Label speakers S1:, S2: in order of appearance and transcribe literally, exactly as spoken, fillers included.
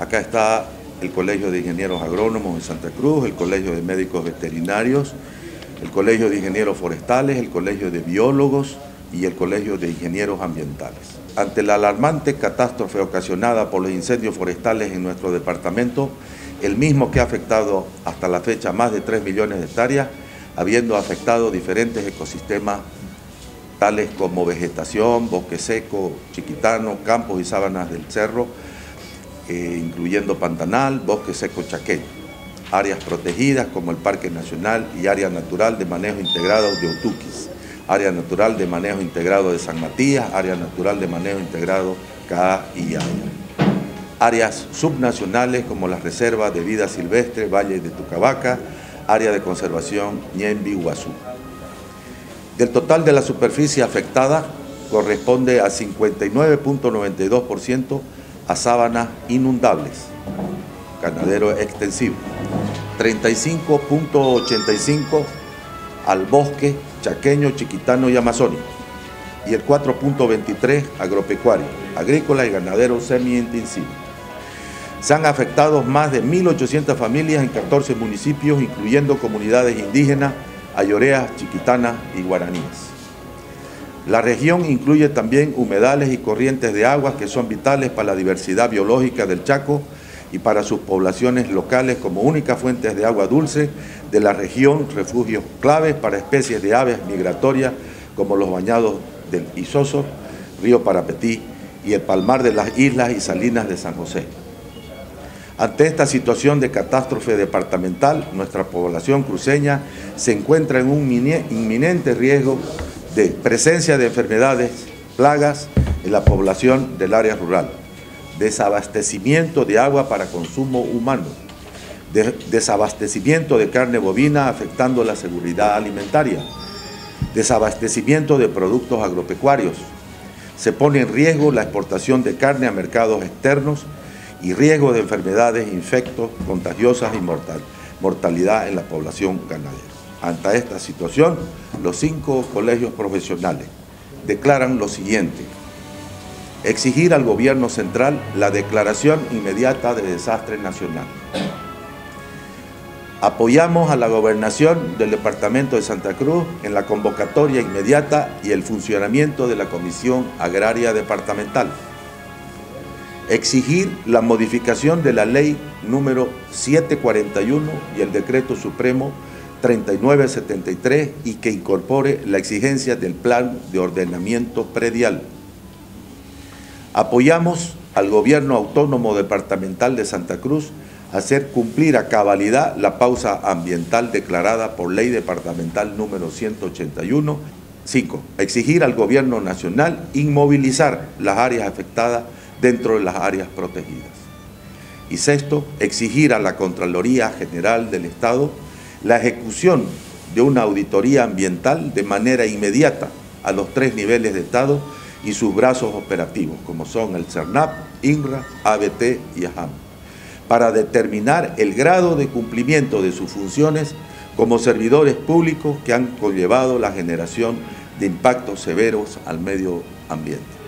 S1: Acá está el Colegio de Ingenieros Agrónomos de Santa Cruz, el Colegio de Médicos Veterinarios, el Colegio de Ingenieros Forestales, el Colegio de Biólogos y el Colegio de Ingenieros Ambientales. Ante la alarmante catástrofe ocasionada por los incendios forestales en nuestro departamento, el mismo que ha afectado hasta la fecha más de tres millones de hectáreas, habiendo afectado diferentes ecosistemas tales como vegetación, bosque seco, chiquitano, campos y sábanas del cerro, eh, incluyendo pantanal, bosque seco chaqueño, áreas protegidas como el Parque Nacional y Área Natural de Manejo Integrado de Otuquis, Área Natural de Manejo Integrado de San Matías, Área Natural de Manejo Integrado Caa y Aya. Áreas subnacionales como las reservas de vida silvestre, Valle de Tucabaca, Área de Conservación Ñemby Guazú. Del total de la superficie afectada, corresponde a cincuenta y nueve punto noventa y dos por ciento a sábanas inundables, ganadero extensivo, treinta y cinco punto ochenta y cinco por ciento al bosque chaqueño, chiquitano y amazónico, y el cuatro punto veintitrés por ciento agropecuario, agrícola y ganadero semi-intensivo. Se han afectado más de mil ochocientas familias en catorce municipios, incluyendo comunidades indígenas, ayoreas, chiquitanas y guaraníes. La región incluye también humedales y corrientes de aguas que son vitales para la diversidad biológica del Chaco y para sus poblaciones locales como únicas fuentes de agua dulce de la región, refugios claves para especies de aves migratorias como los bañados del Isoso, río Parapetí y el palmar de las islas y salinas de San José. Ante esta situación de catástrofe departamental, nuestra población cruceña se encuentra en un inminente riesgo de presencia de enfermedades, plagas en la población del área rural, desabastecimiento de agua para consumo humano, de desabastecimiento de carne bovina afectando la seguridad alimentaria, desabastecimiento de productos agropecuarios. Se pone en riesgo la exportación de carne a mercados externos y riesgo de enfermedades, infectos contagiosas y mortal, mortalidad en la población ganadera. Ante esta situación, los cinco colegios profesionales declaran lo siguiente: exigir al gobierno central la declaración inmediata de desastre nacional. Apoyamos a la gobernación del departamento de Santa Cruz en la convocatoria inmediata y el funcionamiento de la Comisión Agraria Departamental. Exigir la modificación de la ley número setecientos cuarenta y uno y el decreto supremo treinta y nueve setenta y tres y que incorpore la exigencia del plan de ordenamiento predial. Apoyamos al gobierno autónomo departamental de Santa Cruz a hacer cumplir a cabalidad la pausa ambiental declarada por ley departamental número ciento ochenta y uno. Cinco, exigir al gobierno nacional inmovilizar las áreas afectadas dentro de las áreas protegidas. Y sexto, exigir a la Contraloría General del Estado la ejecución de una auditoría ambiental de manera inmediata a los tres niveles de Estado y sus brazos operativos, como son el CERNAP, INRA, A B T y AJAM, para determinar el grado de cumplimiento de sus funciones como servidores públicos que han conllevado la generación de impactos severos al medio ambiente.